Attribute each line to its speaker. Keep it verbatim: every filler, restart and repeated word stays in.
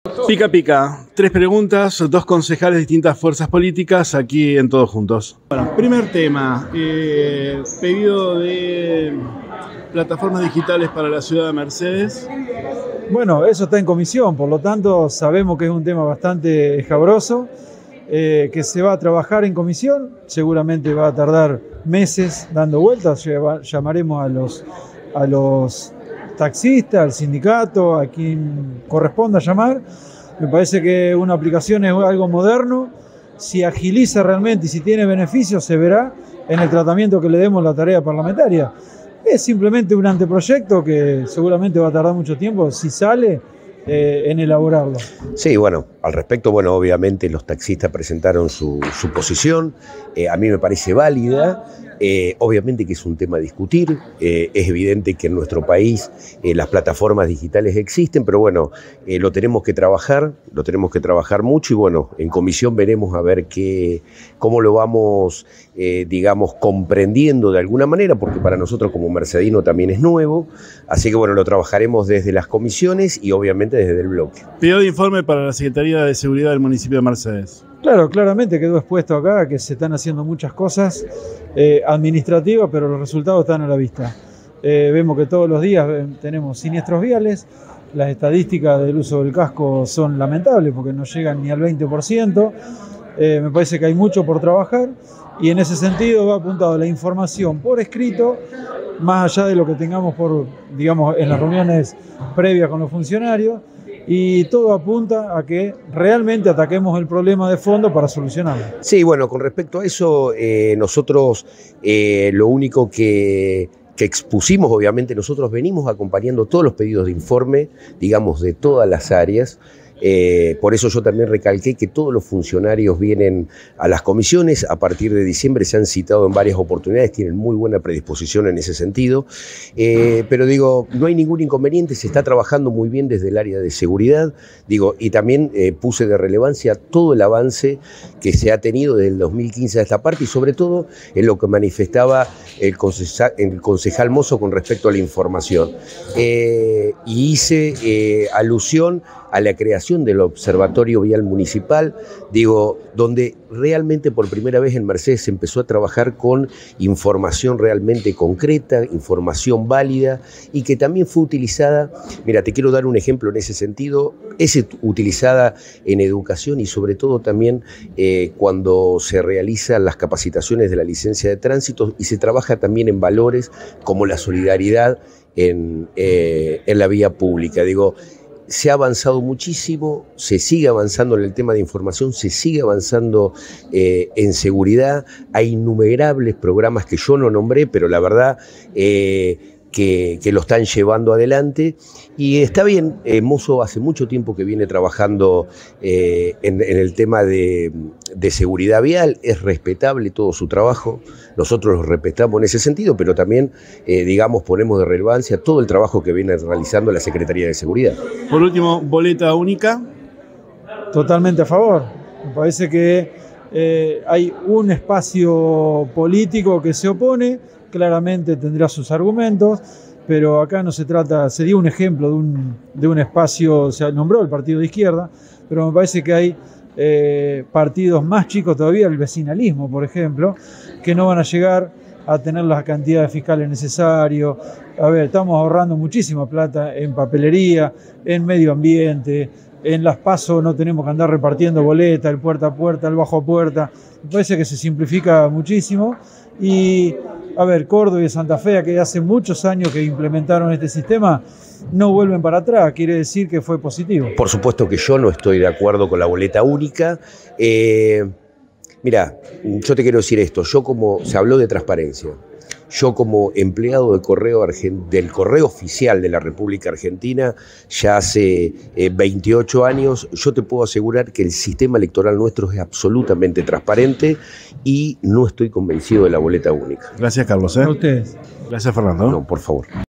Speaker 1: Pica pica, tres preguntas, dos concejales de distintas fuerzas políticas aquí en Todos Juntos. Bueno, primer tema, eh, pedido de plataformas digitales para la ciudad de Mercedes.
Speaker 2: Bueno, eso está en comisión, por lo tanto sabemos que es un tema bastante escabroso, eh, que se va a trabajar en comisión, seguramente va a tardar meses dando vueltas, llamaremos a los, a los taxistas, al sindicato, a quien corresponda llamar. Me parece que una aplicación es algo moderno, si agiliza realmente y si tiene beneficios se verá en el tratamiento que le demos a la tarea parlamentaria. Es simplemente un anteproyecto que seguramente va a tardar mucho tiempo, si sale, eh, en elaborarlo.
Speaker 3: Sí, bueno, al respecto, bueno, obviamente los taxistas presentaron su, su posición, eh, a mí me parece válida. Eh, obviamente que es un tema a discutir, eh, es evidente que en nuestro país eh, las plataformas digitales existen, pero bueno, eh, lo tenemos que trabajar, lo tenemos que trabajar mucho y bueno, en comisión veremos a ver qué, cómo lo vamos, eh, digamos, comprendiendo de alguna manera, porque para nosotros como mercedino también es nuevo, así que bueno, lo trabajaremos desde las comisiones y obviamente desde el bloque.
Speaker 1: Pedido de informe para la Secretaría de Seguridad del municipio de Mercedes.
Speaker 2: Claro, claramente quedó expuesto acá que se están haciendo muchas cosas eh, administrativas, pero los resultados están a la vista. Eh, vemos que todos los días tenemos siniestros viales, las estadísticas del uso del casco son lamentables porque no llegan ni al veinte por ciento. Eh, me parece que hay mucho por trabajar y en ese sentido va apuntado la información por escrito, más allá de lo que tengamos por, digamos, en las reuniones previas con los funcionarios. Y todo apunta a que realmente ataquemos el problema de fondo para solucionarlo.
Speaker 3: Sí, bueno, con respecto a eso, eh, nosotros eh, lo único que, que expusimos, obviamente, nosotros venimos acompañando todos los pedidos de informe, digamos, de todas las áreas. Eh, por eso yo también recalqué que todos los funcionarios vienen a las comisiones, a partir de diciembre se han citado en varias oportunidades, tienen muy buena predisposición en ese sentido, eh, pero digo, no hay ningún inconveniente, se está trabajando muy bien desde el área de seguridad, digo, y también eh, puse de relevancia todo el avance que se ha tenido desde el dos mil quince a esta parte y sobre todo en lo que manifestaba el concejal, el concejal Mozo con respecto a la información. Eh, y hice eh, alusión a la creación del Observatorio Vial Municipal, digo, donde realmente por primera vez en Mercedes se empezó a trabajar con información realmente concreta, información válida y que también fue utilizada, mira, te quiero dar un ejemplo en ese sentido, es utilizada en educación y sobre todo también eh, cuando se realizan las capacitaciones de la licencia de tránsito y se trabaja también en valores como la solidaridad en, eh, en la vía pública, digo, se ha avanzado muchísimo, se sigue avanzando en el tema de información, se sigue avanzando eh, en seguridad, hay innumerables programas que yo no nombré, pero la verdad eh, que, que lo están llevando adelante y está bien, eh, Mozo hace mucho tiempo que viene trabajando eh, en, en el tema de, de seguridad vial, es respetable todo su trabajo, nosotros lo respetamos en ese sentido, pero también, eh, digamos, ponemos de relevancia todo el trabajo que viene realizando la Secretaría de Seguridad.
Speaker 1: Por último, boleta única.
Speaker 2: Totalmente a favor. Me parece que eh, hay un espacio político que se opone, claramente tendrá sus argumentos, pero acá no se trata, se dio un ejemplo de un, de un espacio, se nombró el partido de izquierda, pero me parece que hay eh, partidos más chicos todavía, el vecinalismo, por ejemplo, que no van a llegar a tener las cantidades fiscales necesarias. A ver, estamos ahorrando muchísima plata en papelería, en medio ambiente, en las PASO no tenemos que andar repartiendo boletas, el puerta a puerta, el bajo a puerta. Me parece que se simplifica muchísimo y, a ver, Córdoba y Santa Fe, que hace muchos años que implementaron este sistema, no vuelven para atrás, quiere decir que fue positivo.
Speaker 3: Por supuesto que yo no estoy de acuerdo con la boleta única. Eh, mira, yo te quiero decir esto, yo como se habló de transparencia, yo como empleado del correo, del correo oficial de la República Argentina, ya hace eh, veintiocho años, yo te puedo asegurar que el sistema electoral nuestro es absolutamente transparente y no estoy convencido de la boleta única.
Speaker 1: Gracias, Carlos. ¿eh?
Speaker 2: A ustedes.
Speaker 1: Gracias, Fernando.
Speaker 3: No, por favor.